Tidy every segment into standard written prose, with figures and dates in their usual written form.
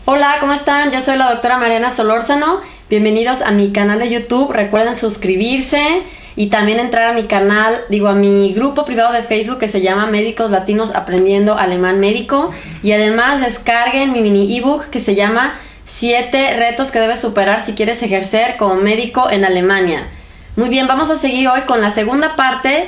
Hola, ¿cómo están? Yo soy la doctora Mariana Solórzano. Bienvenidos a mi canal de YouTube. Recuerden suscribirse y también entrar a mi canal, a mi grupo privado de Facebook que se llama Médicos Latinos Aprendiendo Alemán Médico. Y además descarguen mi mini ebook que se llama 7 retos que debes superar si quieres ejercer como médico en Alemania. Muy bien, vamos a seguir hoy con la segunda parte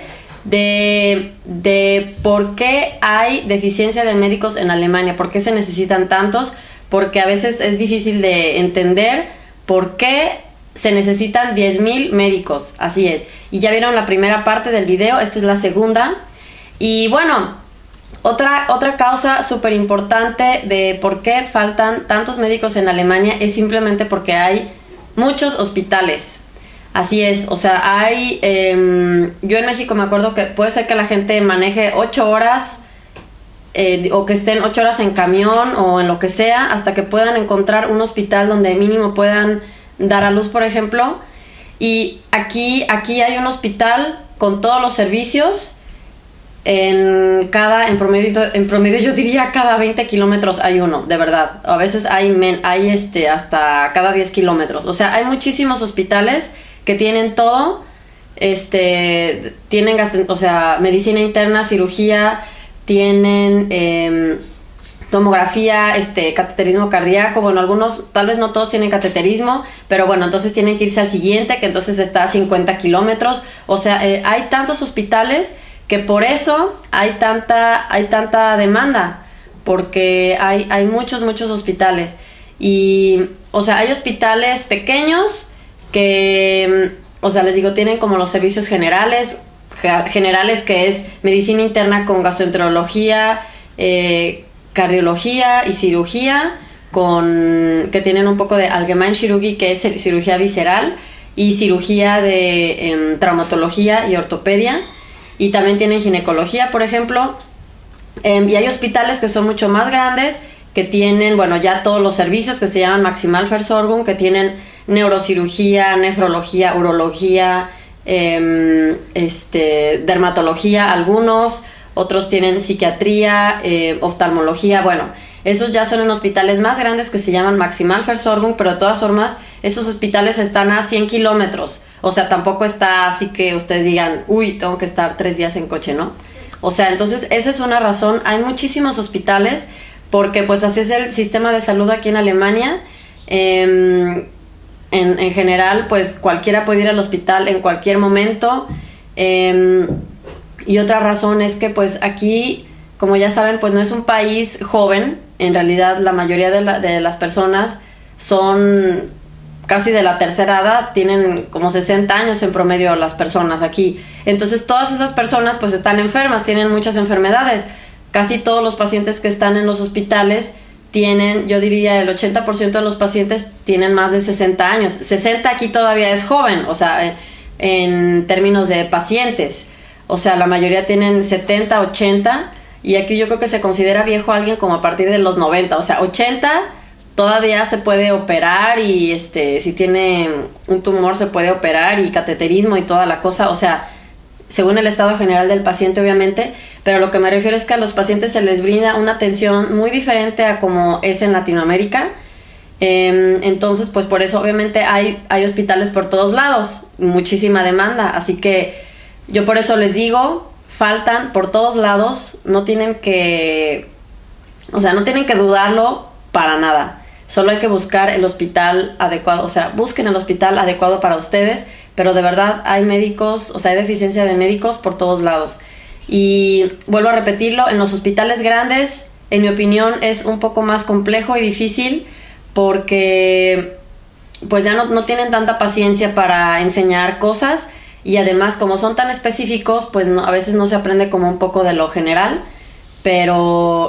de por qué hay deficiencia de médicos en Alemania, por qué se necesitan tantos, porque a veces es difícil de entender por qué se necesitan 10,000 médicos, así es. Y ya vieron la primera parte del video, esta es la segunda. Y bueno, otra causa súper importante de por qué faltan tantos médicos en Alemania es simplemente porque hay muchos hospitales. Así es, o sea, yo en México me acuerdo que puede ser que la gente maneje 8 horas o que estén 8 horas en camión o en lo que sea hasta que puedan encontrar un hospital donde mínimo puedan dar a luz, por ejemplo. Y aquí hay un hospital con todos los servicios. En promedio yo diría cada 20 kilómetros hay uno, de verdad. A veces hay hasta cada 10 kilómetros. O sea, hay muchísimos hospitales que tienen todo. Tienen medicina interna, cirugía, tienen tomografía, cateterismo cardíaco. Bueno, algunos, tal vez no todos tienen cateterismo, pero bueno, entonces tienen que irse al siguiente, que entonces está a 50 kilómetros. O sea, hay tantos hospitales que por eso hay tanta demanda, porque hay muchos hospitales. Y, o sea, hay hospitales pequeños que, les digo, tienen como los servicios generales, que es medicina interna con gastroenterología, cardiología y cirugía, que tienen un poco de Allgemeinchirurgie, que es cirugía visceral, y cirugía de traumatología y ortopedia, y también tienen ginecología, por ejemplo. Y hay hospitales que son mucho más grandes, que tienen, ya todos los servicios que se llaman Maximalversorgung, que tienen neurocirugía, nefrología, urología, dermatología, algunos, otros tienen psiquiatría, oftalmología. Bueno, esos ya son en hospitales más grandes que se llaman Maximalversorgung, pero de todas formas esos hospitales están a 100 kilómetros. O sea, tampoco está así que ustedes digan, uy, tengo que estar 3 días en coche, ¿no? O sea, entonces esa es una razón. Hay muchísimos hospitales porque pues así es el sistema de salud aquí en Alemania. En general, pues cualquiera puede ir al hospital en cualquier momento. Y otra razón es que pues aquí, como ya saben, pues no es un país joven. En realidad la mayoría de las personas son casi de la tercera edad, tienen como 60 años en promedio las personas aquí. Entonces todas esas personas pues están enfermas, tienen muchas enfermedades. Casi todos los pacientes que están en los hospitales tienen, yo diría el 80% de los pacientes tienen más de 60 años. 60 aquí todavía es joven, o sea, en términos de pacientes. O sea, la mayoría tienen 70, 80, y aquí yo creo que se considera viejo alguien como a partir de los 90. O sea, 80 todavía se puede operar, y si tiene un tumor se puede operar, y cateterismo y toda la cosa. O sea, según el estado general del paciente, obviamente, pero lo que me refiero es que a los pacientes se les brinda una atención muy diferente a como es en Latinoamérica. Entonces, pues por eso obviamente hay hospitales por todos lados, muchísima demanda, así que yo por eso les digo, faltan por todos lados, no tienen que dudarlo para nada. Solo hay que buscar el hospital adecuado, o sea, busquen el hospital adecuado para ustedes, pero de verdad hay médicos, o sea, hay deficiencia de médicos por todos lados. Y vuelvo a repetirlo, en los hospitales grandes, en mi opinión, es un poco más complejo y difícil porque pues ya no tienen tanta paciencia para enseñar cosas, y además como son tan específicos, pues a veces no se aprende como un poco de lo general, pero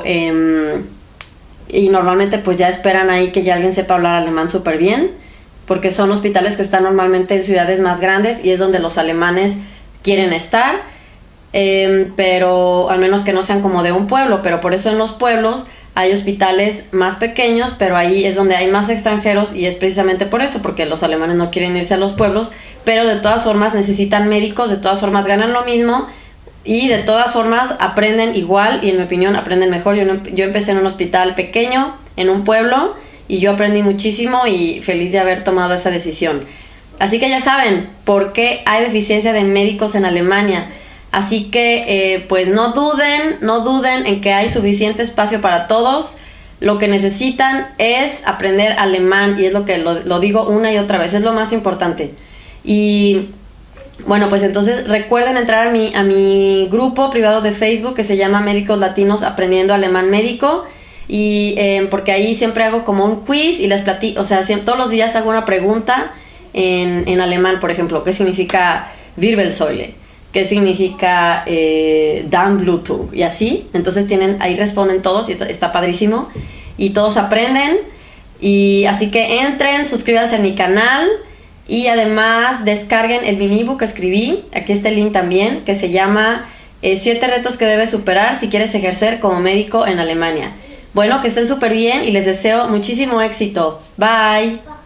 y normalmente pues ya esperan ahí que ya alguien sepa hablar alemán súper bien, porque son hospitales que están normalmente en ciudades más grandes y es donde los alemanes quieren estar, pero al menos que no sean como de un pueblo. Pero por eso en los pueblos hay hospitales más pequeños, pero ahí es donde hay más extranjeros, y es precisamente por eso, porque los alemanes no quieren irse a los pueblos, pero de todas formas necesitan médicos, de todas formas ganan lo mismo, y de todas formas aprenden igual, y en mi opinión aprenden mejor. Yo empecé en un hospital pequeño, en un pueblo, y yo aprendí muchísimo y feliz de haber tomado esa decisión. Así que ya saben por qué hay deficiencia de médicos en Alemania. Así que pues no duden en que hay suficiente espacio para todos. Lo que necesitan es aprender alemán y es lo que lo digo una y otra vez, es lo más importante. Y bueno, pues entonces recuerden entrar a mi grupo privado de Facebook que se llama Médicos Latinos Aprendiendo Alemán Médico. Y porque ahí siempre hago como un quiz y les platico, o sea, todos los días hago una pregunta en alemán, por ejemplo, ¿qué significa Wirbelsäule? ¿Qué significa Darmblutung? Y así, entonces ahí responden todos y está padrísimo. Y todos aprenden. Y así que entren, suscríbanse a mi canal y además descarguen el mini book que escribí. Aquí está el link también, que se llama 7 retos que debes superar si quieres ejercer como médico en Alemania. Bueno, que estén súper bien y les deseo muchísimo éxito. Bye.